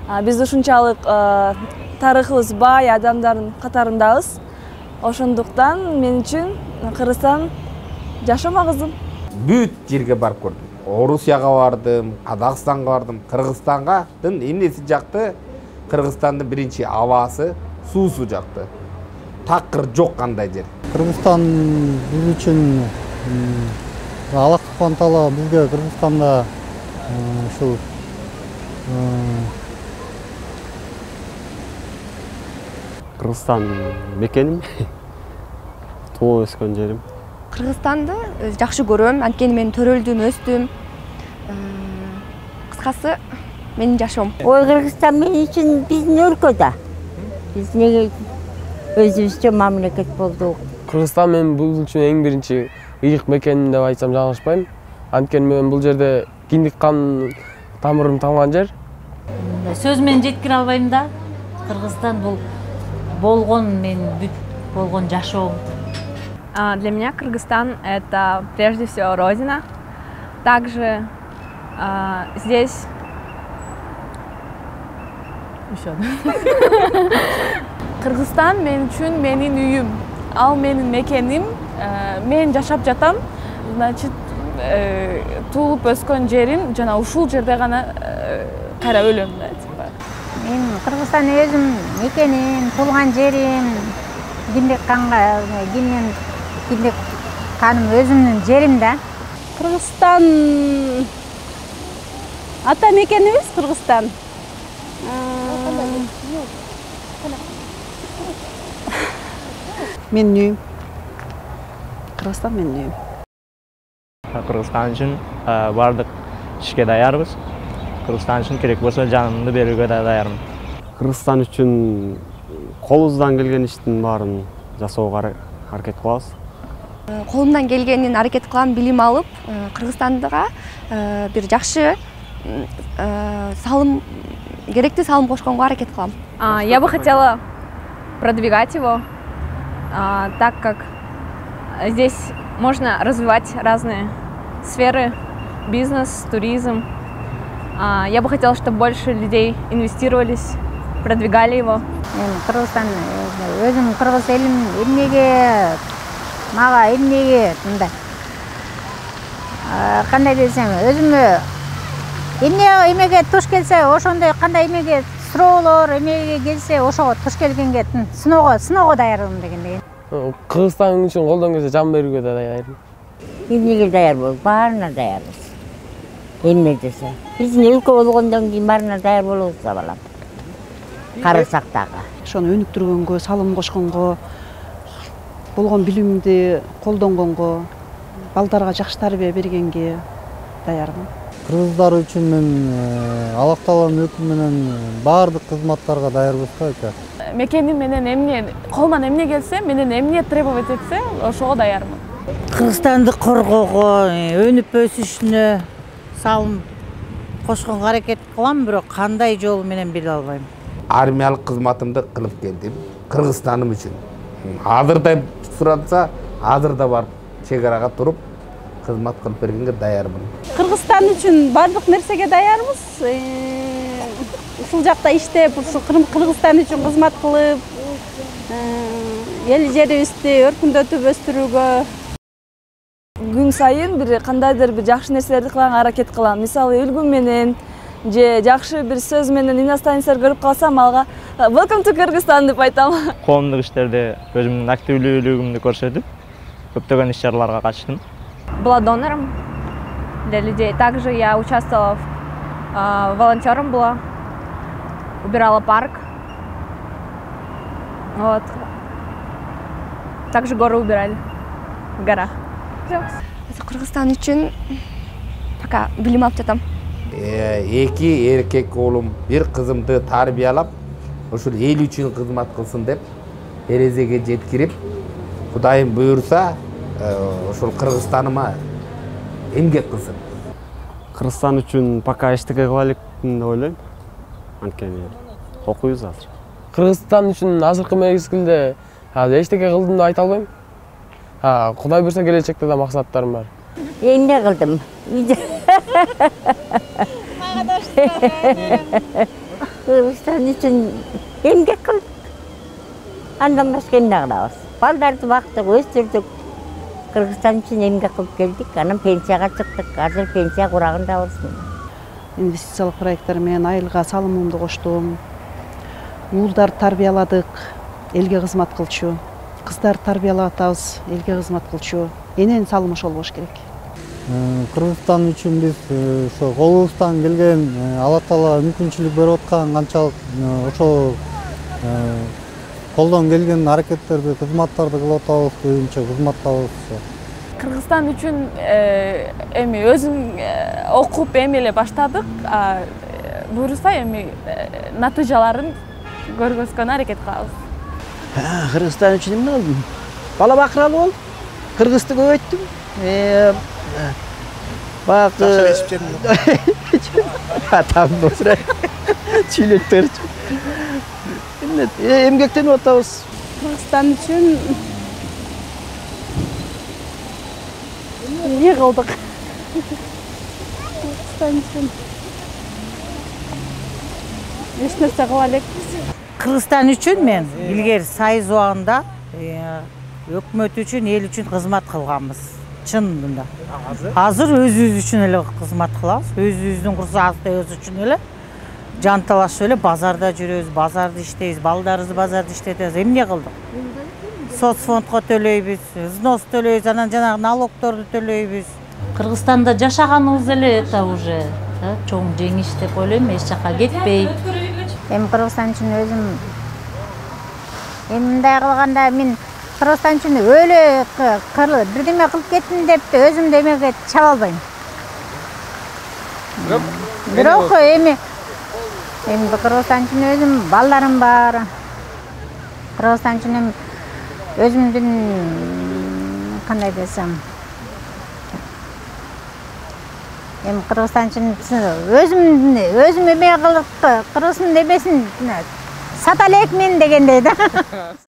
Биз ушунчалык тарыхыбыз бай адамдардын катарындабыз. Ошондуктан мен үчүн Кыргызстан жашоо магызым. Бүт жерге барып көрдүм. Орусияга бардым, Казакстанга бардым, Кыргызстандын эмнеси жакты? Кыргызстандын биринчи абасы, суусу жакты. Такыр жок кандай жер. Кыргызстан биз үчүн Аллах Таала бизге Кыргызстанда ушул Кыргызстан мекеним, туулуп өскөн жерим. Кыргызстанды жакшы көрөм, анткени мен төрөлдүм, өстүм. Кыскасы, менин жашоом. Ой, Кыргызстан мен үчүн биздин өлкө да. Биз неге өзүбүзчө мамлекет болдук. Кыргызстан мен бул үчүн эң биринчи ыйык мекеним деп айтсам жаңылышпайм. Анткени мен бул жерде киндик кан тамырым тамган жер. Сөз менен жеткире албайм да. Кыргызстан бул болгон мен бүт болгон жашоом. Для меня Кыргызстан – это прежде всего родина. Также здесь Кыргызстан мен үчүн менин үйүм, ал менин мекеним, мен жашап жатам. Значит, туулуп өскөн жерим жана ушул жерде гана кайра өлөм да. Мен Кыргызстан өзүм мекеним, туулган жерим, киндик каным өзүмдүн жерим да. Кыргызстан ата мекенибиз Кыргызстан. Менин үйүм. Кыргызстан менин үйүм. Кыргызстан үчүн бардык ишке даярбыз. Кыргызстан үчүн керек болсо жанымды берүүгө да даярмын. Кыргызстан үчүн колубуздан келген иштин баарын жасоого аракет кылабыз. Колумдан келгенин аракет кылам, билим алып, Кыргызстандыга бир жакшы салым, керектүү салым кошконго аракет кылам. Я бы хотела продвигать его, так как здесь можно развивать разные сферы, бизнес, туризм. Я бы хотела, чтобы больше людей инвестировались, продвигали его. Кыргызстан өзүм кыргыз элим эмнеге мага эмнеге мындай кандай десем өзүмө эмеге туш келсе ошондой кандай эмеге суроолор эмеге келсе ошого туш келгенге сыноого даярмын дегендей. Кыргызстан үчүн колдон келсе жан берүүгө да даярмын. Эмнеге даяр болуп, баарына даярбыз. Эмне десе, биздин өлкө болгондон кийин баарына даяр болобуз да балам. Карасак дагы. Ошону өнүктүргөнгө, салым кошконго, болгон билимди колдонгонго, балдарга жакшы тарбия бергенге даярмын. Кыргыздар үчүн мен Аллах Тааланын өкүмү менен баардык кызматтарга даярбыз да ака. Мекеним менен эмне, колуман эмне келсе, менен эмне требовать этсе, ошого даярмын. Кыргызстанды коргоого, өнүп өсүшүнө салым кошконго аракет кылам, бирок кандай жол менен биле албайм. Армиялык кызматымды кылып келдим Кыргызстаным үчүн. Азырда суратса, азырда барып чек арага туруп кызмат кылып бергенге даярмын. Кыргызстан үчүн бардык нерсеге даярбыз. Ушул жакта иштеп, ушул Кыргызстан үчүн кызмат кылып, эл жерибизди өркүндөтүп өстүрүүгө Күн сайын бир кандайдыр бир жакшы нерселерди кылганга аракет кылам. Мисалы үлгүм менен же жакшы бир сөз менен иностранецтер көрүп калсам, алга welcome to Кыргызстан деп айтам. Коомдук иштерде өзүмдүн активдүүлүгүмдү көрсөтүп, көптөгөн иш-чараларга катыштым. Была донором для людей. Также я участвовала волонтером была, убирала парк. Вот. Также горы убирали в горах. Кыргызстан үчүн пока билим алып жатам. Эки эркек оолум, бир кызымды тарбиялап, ушул эл үчүн кызмат кылсын деп эрезеге жеткирип, Кудайым буйрса, ушул Кыргызстаныма эмгек кылсын. Кыргызстан үчүн пока эчтеке кыла элекмин деп ойлойм. Анткени окуйбуз азыр. Кыргызстан үчүн азыркы мезгилде эчтеке кылдым деп айта албайм. Кудай буйрса келечекте да максаттарым бар. Эмне кылдым? Кыргызстан үчүн эмгек кылдык. Андан башка эмне кылабыз? Балдарды бактык, өстүрдүк. Кыргызстан үчүн эмгек кылып келдик. Анан пенсияга чыктык. Азыр пенсия курагындабыз. Инвестициялык проекттер менен айылга салымымды коштум. Уулдарды тарбияладык, элге кызмат кылчу. Кыздарды тарбиялап атабыз, элге кызмат кылчу. Эненин салымы ошол болуш керек. Кыргызстан үчүн биз ошо колубуздан келген Алла Таала мүмкүнчүлүк берип аткан канчалык ошол колдон келген аракеттерди, кызматтарды кылып атабыз, көбүнчө кызматтабыз. Кыргызстан үчүн эми өзүм окуп эми эле баштадык. Буюрса эми натыйжаларын көргөзгөнгө аракет кылабыз. Кыргызстан үчүн эмне кылдым? Бала бакыралы болдум. Кыргызды көбөйттүм. Баягы атамды отура чүйлөттөрчү. Эмгектенип атабыз. Кыргызстан үчүн эмне кылдык? Кыргызстан үчүн эч нерсе кыла элекпиз. Кыргызстан үчүн мен илгери сайыз убагында өкмөт үчүн, эл үчүн кызмат кылганбыз. Чынында. Азыр өзүбүз үчүн эле кызмат кылабыз. Өзүбүздүн курсагыбыз үчүн эле жанталашып эле базарда жүрөбүз, базарды иштейбиз, балдарыбызды базарда иштетебиз. Эмне кылдык? Соцфондго төлөйбүз, взнос төлөйбүз, анан жанагы налогторду төлөйбүз. Кыргызстанда жашаганыбыз эле это уже чоң жеңиш деп ойлойм, эч жака кетпей. Эми Кыргызстан үчүн өзүм мындай кылганда мен Кыргызстан үчүн өлө бирдеме кылып кеттим деп өзүмдү эмеге чаба албайм. Бирок эми Кыргызстан үчүн өзүм балдарым бар. Кыргызстан үчүн эми өзүмдүн кандай десем, эми Кыргызстан үчүн өзүм эме кылып Кыргыздын эмесин сата элекмин дегендей да.